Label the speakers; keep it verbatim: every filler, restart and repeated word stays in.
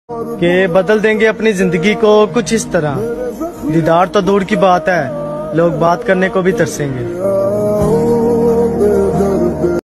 Speaker 1: कि बदल देंगे अपनी जिंदगी को कुछ इस तरह। दीदार तो दूर की बात है, लोग बात करने को भी तरसेंगे।